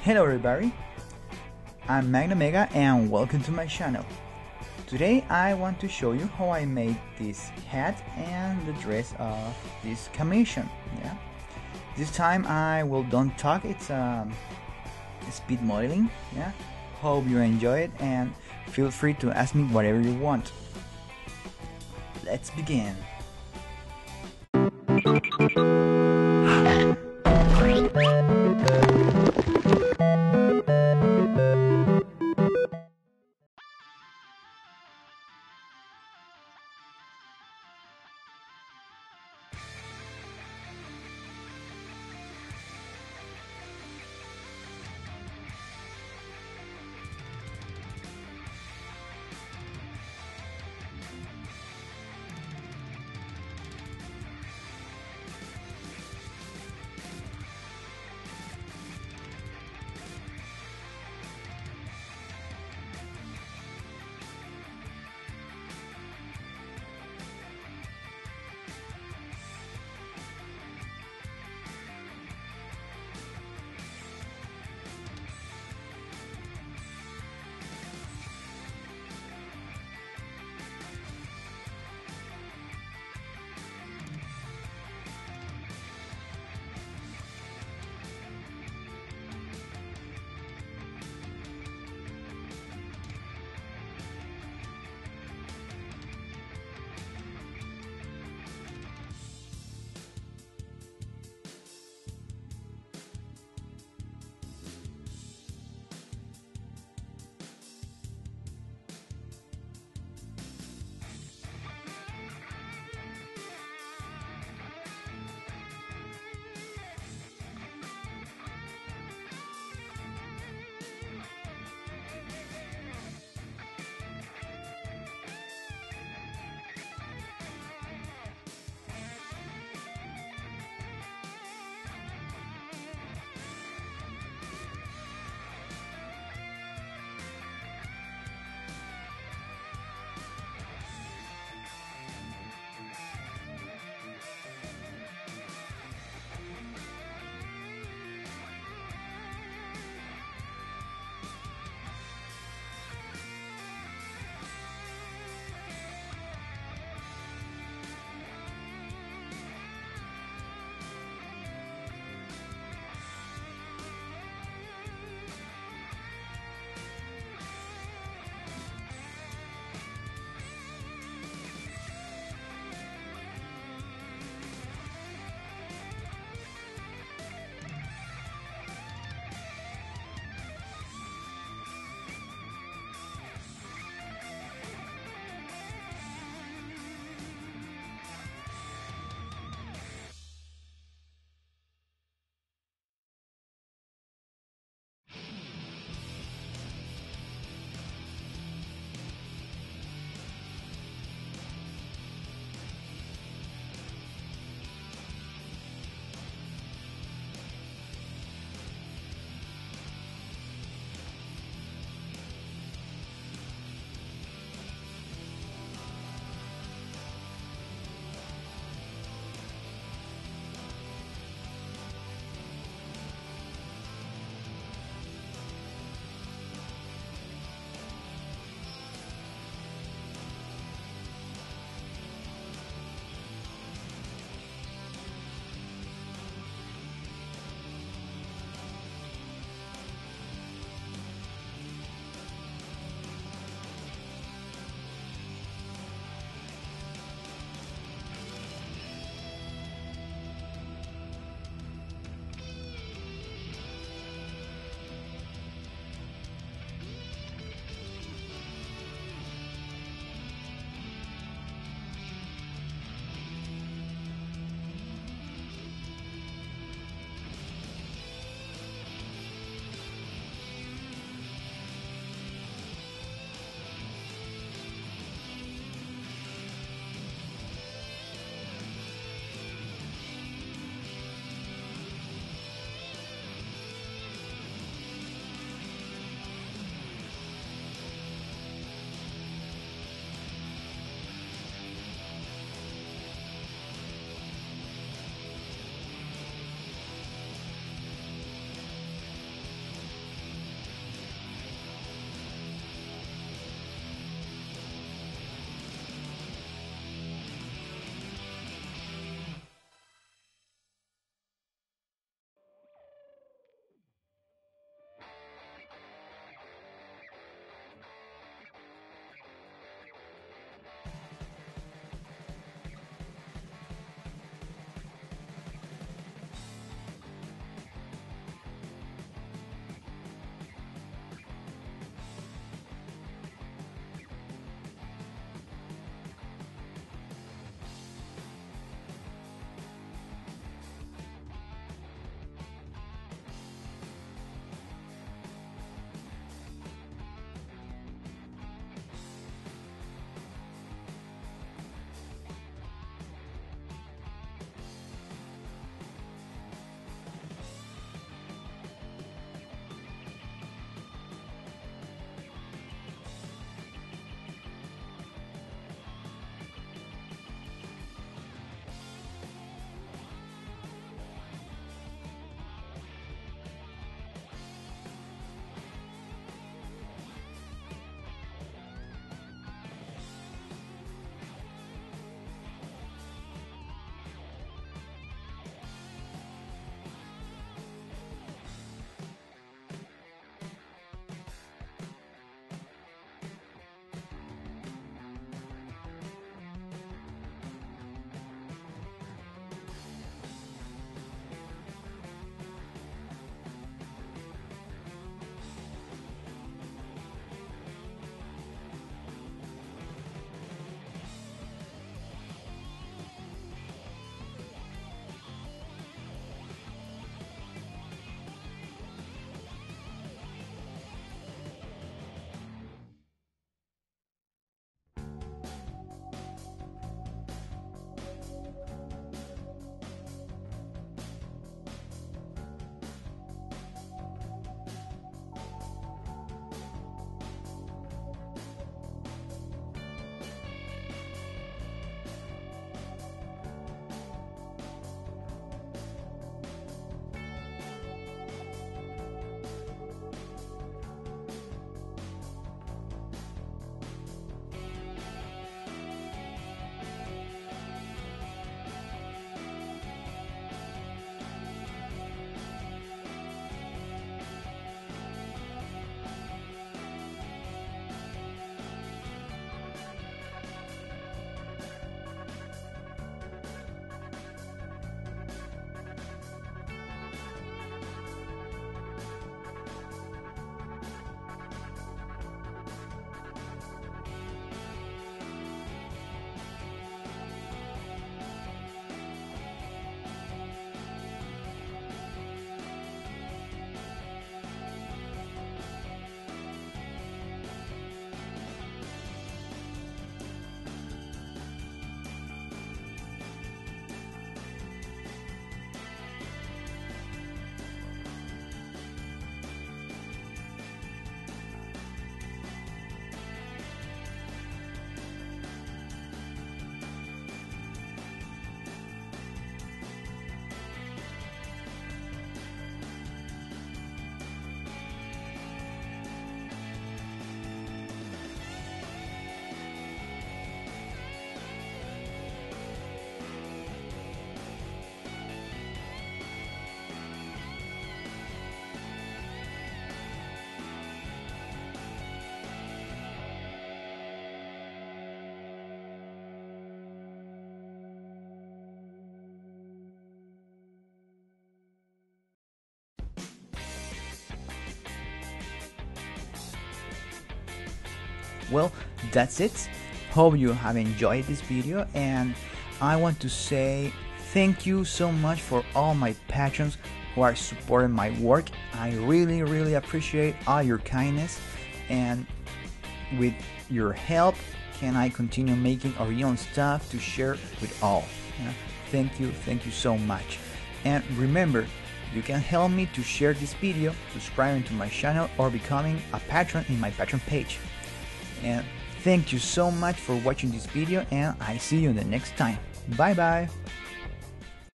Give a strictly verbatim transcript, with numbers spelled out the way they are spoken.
Hello everybody, I'm Magna Mega and welcome to my channel. Today I want to show you how I made this hat and the dress of this commission. Yeah. This time I will don't talk, it's um, speed modeling. Yeah. Hope you enjoy it and feel free to ask me whatever you want. Let's begin. Well, that's it. Hope you have enjoyed this video, and I want to say thank you so much for all my patrons who are supporting my work. I really really appreciate all your kindness, and with your help can I continue making original stuff to share with all. Yeah? Thank you, thank you so much. And remember, you can help me to share this video, subscribing to my channel, or becoming a patron in my Patreon page. And thank you so much for watching this video, and I see you the next time. Bye bye.